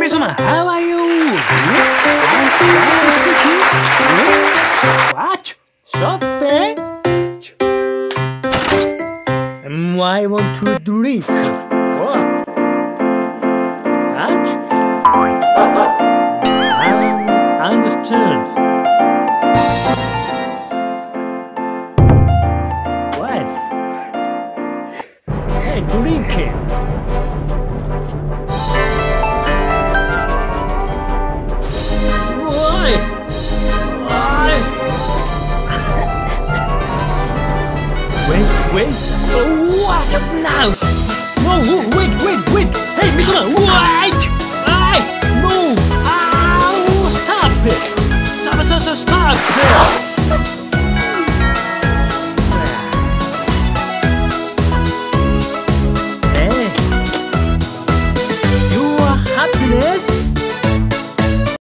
Kami-sama, how are you? What? Shopping? I want to drink. What? What? I understand. What? Hey, drinking. Why? Why? Wait. Oh, what now?